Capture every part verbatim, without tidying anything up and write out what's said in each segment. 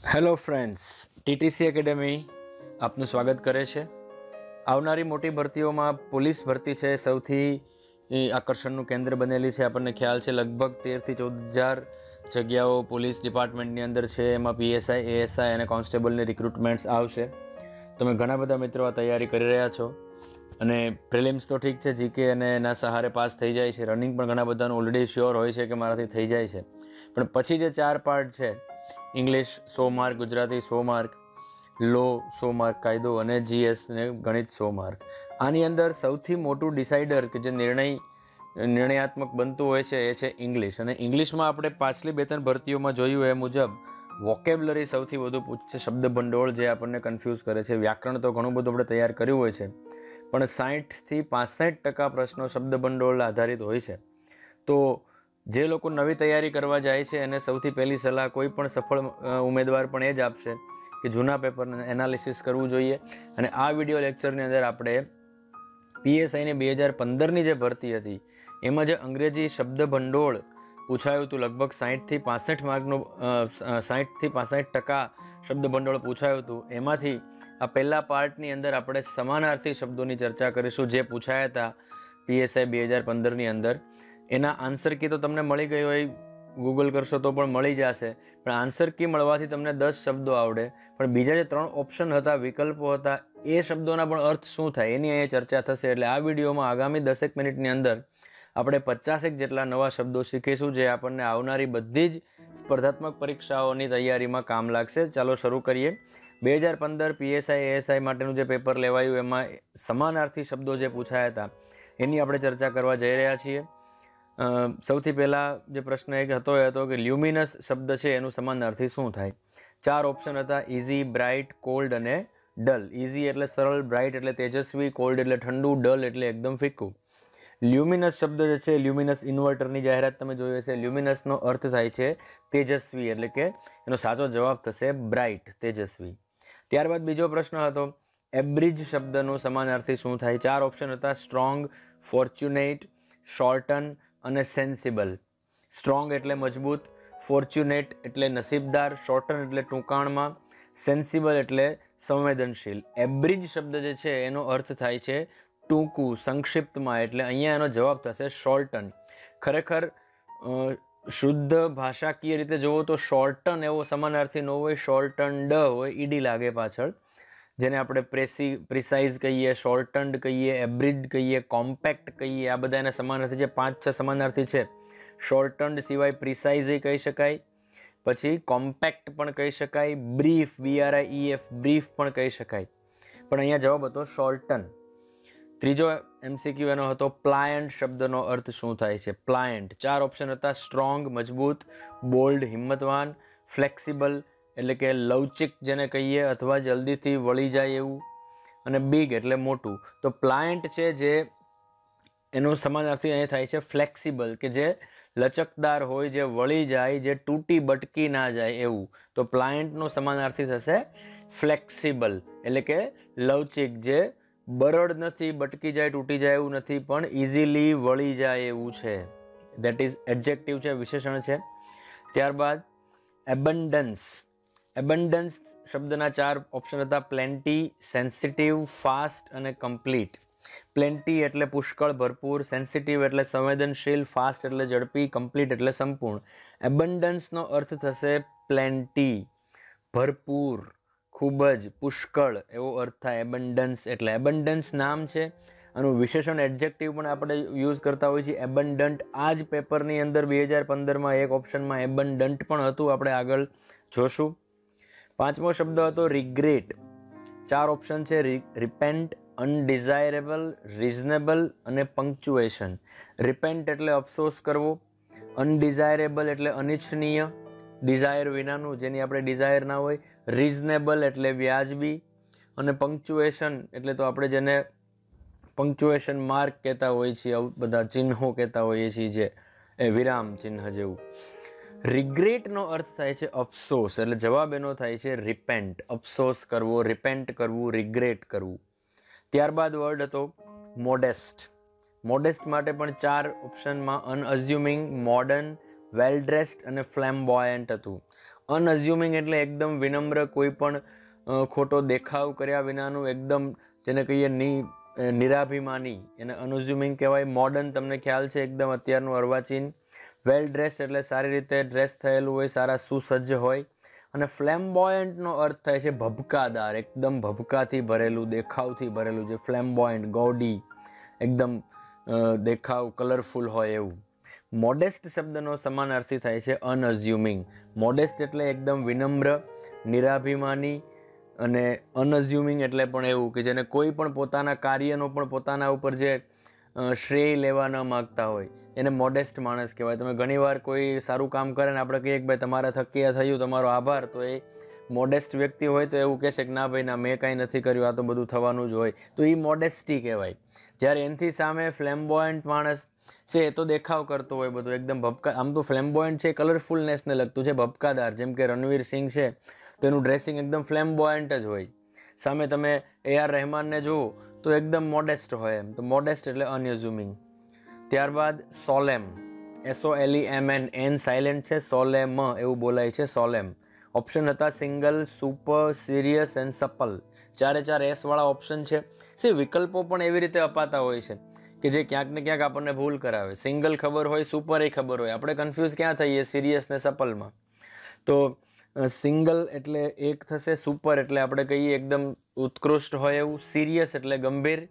Hello friends, ટીટીસી academy આપનું સ્વાગત કરે છે. આવનારી મોટી ભરતીઓમાં પોલીસ ભરતી છે સૌથી આકર્ષણનું કેન્દ્ર બનેલી છે. આપણને ખ્યાલ છે લગભગ તેરથી ચૌદ હજાર જગ્યાઓ પોલીસ ડિપાર્ટમેન્ટની અંદર છે. એમાં પીએસઆઈ, એએસઆઈ અને કોન્સ્ટેબલની રિક્રુટમેન્ટ્સ આવશે. તમે ઘણા બધા મિત્રો આ તૈયારી કરી રહ્યા છો અને પ્રિલિમ્સ તો ઠીક છે, જીકે અને એના સહારે પાસ થઈ જાય છે. રનિંગ પણ ઘણા બધાનું ઓલરેડી શ્યોર હોય છે કે મારાથી થઈ જાય છે. પણ પછી જે ચાર પાર્ટ છે, ઇંગ્લિશ સો માર્ક, ગુજરાતી સો માર્ક, લો સો માર્ક, કાયદો અને જીએસ ને ગણિત સો માર્ક. આની અંદર સૌથી મોટું ડિસાઇડર કે જે નિર્ણય નિર્ણયાત્મક બનતું હોય છે એ છે ઇંગ્લિશ. અને ઇંગ્લિશમાં આપણે પાછલી બે ત્રણ ભરતીઓમાં જોયું એ મુજબ વોકેબ્લરી સૌથી વધુ પૂછશે, શબ્દ ભંડોળ જે આપણને કન્ફ્યુઝ કરે છે. વ્યાકરણ તો ઘણું બધું આપણે તૈયાર કર્યું હોય છે, પણ સાહીઠથી પાસઠ ટકા પ્રશ્નો શબ્દ ભંડોળ આધારિત હોય છે. તો જે લોકો નવી તૈયારી કરવા જાય છે એને સૌથી પહેલી સલાહ કોઈ પણ સફળ ઉમેદવાર પણ એ જ આપશે કે જૂના પેપરને એનાલિસિસ કરવું જોઈએ. અને આ વિડીયો લેક્ચરની અંદર આપણે પીએસઆઈની બે હજાર પંદરની જે ભરતી હતી એમાં જે અંગ્રેજી શબ્દ ભંડોળ પૂછાયું હતું, લગભગ સાહીઠથી પાસઠ માર્કનું સાહીઠથી પાસઠ ટકા શબ્દ ભંડોળ પૂછાયું હતું. એમાંથી આ પહેલા પાર્ટની અંદર આપણે સમાનાર્થી શબ્દોની ચર્ચા કરીશું જે પૂછાયા હતા પીએસઆઈ બે હજાર પંદરની અંદર. એના આન્સર કી તો તમને મળી ગઈ હોય, ગૂગલ કરશો તો પણ મળી જશે. પણ આન્સર કી મળવાથી તમને દસ શબ્દો આવડે, પણ બીજા જે ત્રણ ઓપ્શન હતા, વિકલ્પો હતા, એ શબ્દોના પણ અર્થ શું થાય એની અહીંયા ચર્ચા થશે. એટલે આ વિડીયોમાં આગામી દસેક મિનિટની અંદર આપણે પચાસેક જેટલા નવા શબ્દો શીખીશું જે આપણને આવનારી બધી જ સ્પર્ધાત્મક પરીક્ષાઓની તૈયારીમાં કામ લાગશે. ચાલો શરૂ કરીએ. બે હજાર પંદર પીએસઆઈ એએસઆઈ માટેનું જે પેપર લેવાયું એમાં સમાનાર્થી શબ્દો જે પૂછાયા હતા એની આપણે ચર્ચા કરવા જઈ રહ્યા છીએ. સૌથી પહેલાં જે પ્રશ્ન એક હતો એ હતો કે લ્યુમિનસ શબ્દ છે એનું સમાનાર્થી શું થાય. ચાર ઓપ્શન હતા: ઇઝી, બ્રાઇટ, કોલ્ડ અને ડલ. ઇઝી એટલે સરળ, બ્રાઇટ એટલે તેજસ્વી, કોલ્ડ એટલે ઠંડુ, ડલ એટલે એકદમ ફીકું. લ્યુમિનસ શબ્દ જે છે, લ્યુમિનસ ઇન્વર્ટરની જાહેરાત તમે જોઈ હશે. લ્યુમિનસનો અર્થ થાય છે તેજસ્વી, એટલે કે એનો સાચો જવાબ થશે બ્રાઇટ, તેજસ્વી. ત્યારબાદ બીજો પ્રશ્ન હતો એબ્રિજ શબ્દનું સમાનાર્થી શું થાય. ચાર ઓપ્શન હતા: સ્ટ્રોંગ, ફોર્ચ્યુનેટ, શોર્ટન અને સેન્સિબલ. સ્ટ્રોંગ એટલે મજબૂત, ફોર્ચ્યુનેટ એટલે નસીબદાર, શોર્ટન એટલે ટૂંકાણમાં, સેન્સિબલ એટલે સંવેદનશીલ. એબ્રિજ શબ્દ જે છે એનો અર્થ થાય છે ટૂંકું, સંક્ષિપ્તમાં, એટલે અહીંયા એનો જવાબ થશે શોર્ટન. ખરેખર શુદ્ધ ભાષાકીય રીતે જોવો તો શોર્ટન એવો સમાનાર્થી ન હોય, શોર્ટન ડ હોય, ઈડી લાગે પાછળ, જેને આપણે પ્રેસી પ્રિસાઇઝ કહીએ, શોર્ટન્ડ કહીએ, એબ્રિડ કહીએ, કોમ્પેક્ટ કહીએ. આ બધા એના સમાનાર્થી છે. પાંચ છ સમાનાર્થી છે. શોર્ટન્ડ સિવાય પ્રિસાઇઝ કહી શકાય, પછી કોમ્પેક્ટ પણ કહી શકાય, બ્રીફ, બીઆરઆઈ એફ, બ્રીફ પણ કહી શકાય. પણ અહીંયા જવાબ હતો શોર્ટન. ત્રીજો એમસીક્યુ એનો હતો પ્લાયન્ટ શબ્દનો અર્થ શું થાય છે. પ્લાયન્ટ. ચાર ઓપ્શન હતા: સ્ટ્રોંગ, મજબૂત, બોલ્ડ, હિંમતવાન, ફ્લેક્સિબલ એટલે કે લવચિક જેને કહીએ અથવા જલ્દીથી વળી જાય એવું, અને બિગ એટલે મોટું. તો પ્લાયન્ટ છે જે એનું સમાનાર્થી અહીં થાય છે ફ્લેક્સિબલ, કે જે લચકદાર હોય, જે વળી જાય, જે તૂટી બટકી ના જાય એવું. તો પ્લાયન્ટનો સમાનાર્થી થશે ફ્લેક્સિબલ, એટલે કે લવચિક, જે બરડ નથી, બટકી જાય, તૂટી જાય એવું નથી, પણ ઇઝીલી વળી જાય એવું છે. દેટ ઇઝ એડજેક્ટિવ છે, વિશેષણ છે. ત્યારબાદ એબન્ડન્સ. એબન્ડન્સ શબ્દના ચાર ઓપ્શન હતા: પ્લેન્ટી, સેન્સિટિવ, ફાસ્ટ અને કમ્પ્લીટ. પ્લેન્ટી એટલે પુષ્કળ, ભરપૂર, સેન્સિટિવ એટલે સંવેદનશીલ, ફાસ્ટ એટલે ઝડપી, કમ્પ્લીટ એટલે સંપૂર્ણ. એબન્ડન્સનો અર્થ થશે પ્લેન્ટી, ભરપૂર, ખૂબ જ, પુષ્કળ એવો અર્થ થાય એબન્ડન્સ એટલે. એબન્ડન્સ નામ છે, આનું વિશેષણ એડજેક્ટિવ પણ આપણે યુઝ કરતા હોઈએ છીએ, એબન્ડન્ટ. આ જ પેપરની અંદર બે હજાર પંદરમાં એક ઓપ્શનમાં એબન્ડન્ટ પણ હતું, આપણે આગળ જોશું. પાંચમો શબ્દ હતો રિગ્રેટ. ચાર ઓપ્શન છે: રિપેન્ટ, અનડિઝાયરેબલ, રિઝનેબલ અને પંક્ચ્યુએશન. રિપેન્ટ એટલે અફસોસ કરવો, અનડિઝાયરેબલ એટલે અનિચ્છનીય, ડિઝાયર વિનાનું, જેની આપણે ડિઝાયર ના હોય, રિઝનેબલ એટલે વ્યાજબી, અને પંક્ચ્યુએશન એટલે તો આપણે જેને પંક્ચ્યુએશન માર્ક કહેતા હોઈએ છીએ, બધા ચિહ્નો કહેતા હોઈએ છીએ, જે એ વિરામ ચિહ્ન જેવું. રિગ્રેટનો અર્થ થાય છે અફસોસ, એટલે જવાબ એનો થાય છે રિપેન્ટ, અફસોસ કરવો, રિપેન્ટ કરવું, રિગ્રેટ કરવું. ત્યારબાદ વર્ડ હતો મોડેસ્ટ. મોડેસ્ટ માટે પણ ચાર ઓપ્શનમાં અનઅઝ્યુમિંગ, મોડર્ન, વેલ ડ્રેસ્ડ અને ફ્લેમ્બોયન્ટ હતું. અનઅઝ્યુમિંગ એટલે એકદમ વિનમ્ર, કોઈ પણ ખોટો દેખાવ કર્યા વિનાનું, એકદમ જેને કહીએ ની નિરાભિમાની, એને અનઅઝ્યુમિંગ કહેવાય. મોડર્ન તમને ખ્યાલ છે, એકદમ અત્યારનું અર્વાચીન. વેલ ડ્રેસ્ડ એટલે સારી રીતે ડ્રેસ થયેલું હોય, સારા સુસજ્જ હોય. અને ફ્લેમ્બોયન્ટનો અર્થ થાય છે ભભકાદાર, એકદમ ભભકાથી ભરેલું, દેખાવથી ભરેલું, જે ફ્લેમ્બોયન્ટ, ગોડી, એકદમ દેખાવ કલરફુલ હોય એવું. મોડેસ્ટ શબ્દનો સમાનાર્થી થાય છે અનઅઝ્યુમિંગ. મોડેસ્ટ એટલે એકદમ વિનમ્ર, નિરાભિમાની, અને અનઅઝ્યુમિંગ એટલે પણ એવું કે જેને કોઈ પણ પોતાના કાર્યનો પણ પોતાના ઉપર જે શ્રેય લેવા ન માગતા હોય, એને મોડેસ્ટ માણસ કહેવાય. તમે ઘણીવાર કોઈ સારું કામ કરે ને આપણે કહીએ કે ભાઈ તમારા થકી આ થયું, તમારો આભાર, તો એ મોડેસ્ટ વ્યક્તિ હોય તો એવું કહેશે કે ના ભાઈ ના, મેં કાંઈ નથી કર્યું, આ તો બધું થવાનું જ હોય. તો એ મોડેસ્ટી કહેવાય. જ્યારે એનાથી સામે ફ્લેમ્બોયન્ટ માણસ છે, એ તો દેખાવ કરતો હોય બધું એકદમ ભપકા. આમ તો ફ્લેમ્બોયન્ટ છે કલરફુલનેસને લગતું છે, ભપકાદાર. જેમ કે રણવીર સિંહ છે તો એનું ડ્રેસિંગ એકદમ ફ્લેમ્બોયન્ટ જ હોય. સામે તમે એ આર રહેમાનને જુઓ તો એકદમ મોડેસ્ટ હોય એમ. તો મોડેસ્ટ એટલે અનઅઝ્યુમિંગ. ત્યારબાદ solemn, S O L E M N, N silent છે, સોલેમ એવું બોલાય છે, સોલેમ. ઓપ્શન હતા single, super, serious and supple. ચારે ચાર એસ વાળા ઓપ્શન છે. સી વિકલ્પો પણ એવી રીતે અપાતા હોય છે કે જે ક્યાંક ને ક્યાંક આપણને ભૂલ કરાવે. સિંગલ ખબર હોય, સુપર એ ખબર હોય, આપણે કન્ફ્યુઝ ક્યાં થઈએ સિરિયસ ને સપલમાં. તો સિંગલ એટલે એક થશે, સુપર એટલે આપણે કહીએ એકદમ ઉત્કૃષ્ટ હોય એવું, સિરિયસ એટલે ગંભીર,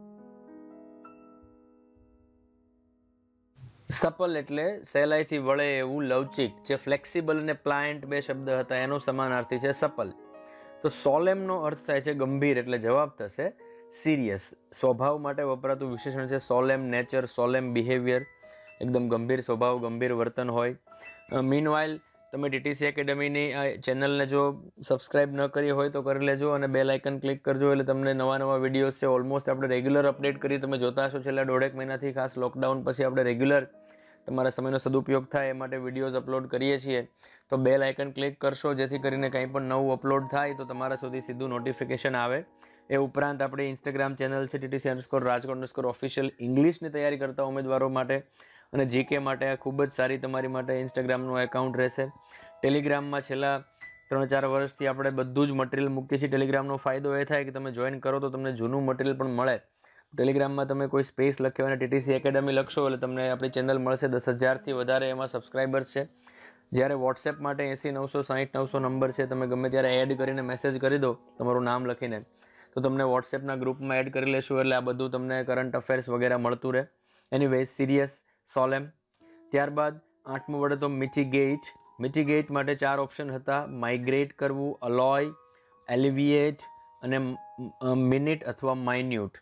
સપલ એટલે સહેલાઈથી વળે એવું, લવચિક. જે ફ્લેક્સિબલ અને પ્લાયન્ટ બે શબ્દ હતા એનો સમાનાર્થી છે સપલ. તો સોલેમનો અર્થ થાય છે ગંભીર, એટલે જવાબ થશે સિરિયસ. સ્વભાવ માટે વપરાતું વિશેષણ છે સોલેમ નેચર, સોલેમ બિહેવિયર, એકદમ ગંભીર સ્વભાવ, ગંભીર વર્તન હોય. મીનવાઇલ તમે ટીટીસી એકેડમીની આ ચેનલને જો સબસ્ક્રાઇબ ન કરી હોય તો કરી લેજો અને બેલ આઇકન ક્લિક કરજો, એટલે તમને નવા નવા વિડીયોઝ છે ઓલમોસ્ટ આપણે રેગ્યુલર અપડેટ કરી તમે જોતા હશો છેલ્લા દોઢેક મહિનાથી. ખાસ લોકડાઉન પછી આપણે રેગ્યુલર તમારા સમયનો સદુપયોગ થાય એ માટે વિડીયોઝ અપલોડ કરીએ છીએ. તો બેલ આઇકન ક્લિક કરશો જેથી કરીને કંઈ પણ નવું અપલોડ થાય તો તમારા સુધી સીધું નોટિફિકેશન આવે. એ ઉપરાંત આપણી ઇન્સ્ટાગ્રામ ચેનલ છે TTC underscore Rajkot underscore official, ઇંગ્લિશની તૈયારી કરતા ઉમેદવારો માટે અને જીકે માટે આ ખૂબ જ સારી તમારી માટે ઇન્સ્ટાગ્રામનું એકાઉન્ટ રહેશે. ટેલિગ્રામમાં છેલ્લા ત્રણ ચાર વર્ષથી આપણે બધું જ મટીરિયલ મૂકીએ છીએ. ટેલિગ્રામનો ફાયદો એ થાય કે તમે જોઈન કરો તો તમને જૂનું મટીરિયલ પણ મળે. ટેલિગ્રામમાં તમે કોઈ સ્પેસ લખ્યો અને ટીટીસી એકેડમી લખશો એટલે તમને આપણી ચેનલ મળશે. દસ હજારથી વધારે એમાં સબસ્ક્રાઈબર્સ છે. જ્યારે વોટ્સએપ માટે એંસી નવસો સાહીઠ નવસો નંબર છે, તમે ગમે ત્યારે એડ કરીને મેસેજ કરી દો તમારું નામ લખીને, તો તમને વોટ્સએપના ગ્રુપમાં એડ કરી લેશું એટલે આ બધું તમને કરંટ અફેર્સ વગેરે મળતું રહે. Anyways serious, solemn. ત્યારબાદ આઠમું વડે તો મિટિગેટ. મિટિગેટ માટે ચાર ઓપ્શન હતા: માઇગ્રેટ કરવું, અલોય, એલિવિએટ અને મિનિટ અથવા માઇન્યુટ.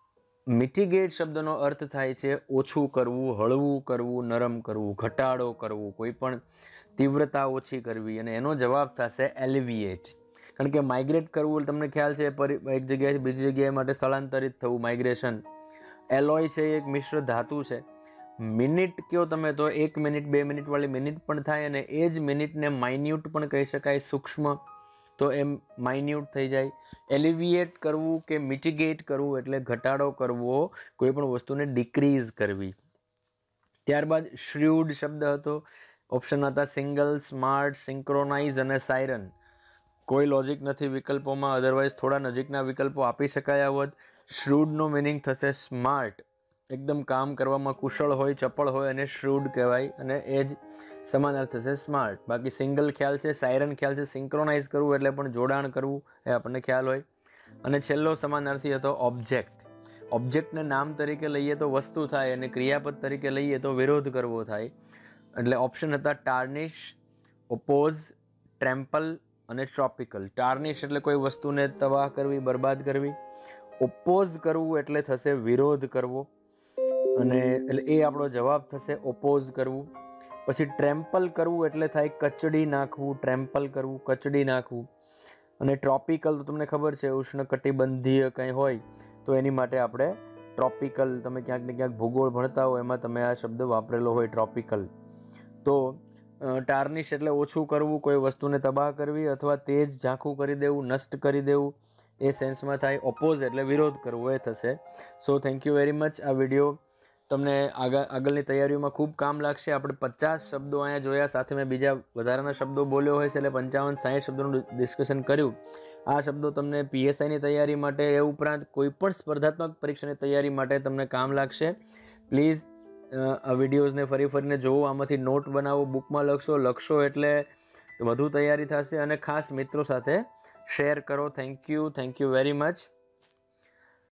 મિટિગેટ શબ્દનો અર્થ થાય છે ઓછું કરવું, હળવું કરવું, નરમ કરવું, ઘટાડો કરવું, કોઈ પણ તીવ્રતા ઓછી કરવી, અને એનો જવાબ થશે એલિવિએટ. કારણ કે માઇગ્રેટ કરવું તમને ખ્યાલ છે એક જગ્યાએથી બીજી જગ્યાએ માટે સ્થળાંતરિત થવું, માઇગ્રેશન. એલોય છે એક મિશ્ર ધાતુ છે. મિનિટ કયો તમે તો એક મિનિટ બે મિનિટ વાળી મિનિટ પણ થાય, અને એ જ મિનિટને માઇન્યુટ પણ કહી શકાય, સૂક્ષ્મ, તો એમ માઇન્યુટ થઈ જાય. એલિવિએટ કરવું કે મિટિગેટ કરવું એટલે ઘટાડો કરવો, કોઈ પણ વસ્તુને ડિક્રીઝ કરવી. ત્યારબાદ શ્ર્યુડ શબ્દ હતો. ઓપ્શન હતા સિંગલ, સ્માર્ટ, સિંક્રોનાઇઝ અને સાયરન. કોઈ લોજિક નથી વિકલ્પોમાં, અધરવાઇઝ થોડા નજીકના વિકલ્પો આપી શકાયા હોત. શ્રુડનો મિનિંગ થશે સ્માર્ટ, એકદમ કામ કરવામાં કુશળ હોય, ચપળ હોય અને શ્રુડ કહેવાય, અને એ જ સમાનાર્થ થશે સ્માર્ટ. બાકી સિંગલ ખ્યાલ છે, સાયરન ખ્યાલ છે, સિંક્રોનાઇઝ કરવું એટલે પણ જોડાણ કરવું એ આપણને ખ્યાલ હોય. અને છેલ્લો સમાનાર્થી હતો ઓબ્જેક્ટ. ઓબ્જેક્ટને નામ તરીકે લઈએ તો વસ્તુ થાય અને ક્રિયાપદ તરીકે લઈએ તો વિરોધ કરવો થાય. એટલે ઓપ્શન હતા ટાર્નિશ, ઓપોઝ, ટ્રેમ્પલ અને ટ્રોપિકલ. ટાર્નિશ એટલે કોઈ વસ્તુને તબાહ કરવી, બરબાદ કરવી. ઓપોઝ કરવું એટલે થશે વિરોધ કરવો, અને એટલે એ આપણો જવાબ થશે ઓપોઝ કરવું. પછી ટ્રેમ્પલ કરવું એટલે થાય કચડી નાખવું, ટ્રેમ્પલ કરવું, કચડી નાખવું. અને ટ્રોપિકલ તો તમને ખબર છે ઉષ્ણકટિબંધીય કંઈ હોય તો એની માટે આપણે ટ્રોપિકલ, તમે ક્યાંક ને ક્યાંક ભૂગોળ ભણતા હોય એમાં તમે આ શબ્દ વાપરેલો હોય ટ્રોપિકલ. તો ટાર્નિશ એટલે ઓછું કરવું, કોઈ વસ્તુને તબાહ કરવી અથવા તેજ ઝાંખું કરી દેવું, નષ્ટ કરી દેવું, એ સેન્સમાં થાય. ઓપોઝ એટલે વિરોધ કરવો એ થશે. So thank you very much. આ વિડીયો તમને આગળ આગળની તૈયારીઓમાં ખૂબ કામ લાગશે. આપણે પચાસ શબ્દો અહીંયા જોયા, સાથે મેં બીજા વધારાના શબ્દો બોલ્યો હોય છે, એટલે પંચાવન સાઠ શબ્દોનું ડિસ્કશન કર્યું. આ શબ્દો તમને પીએસઆઈની તૈયારી માટે એ ઉપરાંત કોઈપણ સ્પર્ધાત્મક પરીક્ષાની તૈયારી માટે તમને કામ લાગશે. પ્લીઝ આ વિડીયોઝને ફરી ફરીને જોવો, આમાંથી નોટ બનાવો, બુકમાં લખશો લખશો એટલે વધુ તૈયારી થશે. અને ખાસ મિત્રો સાથે શેર કરો. Thank you thank you very much.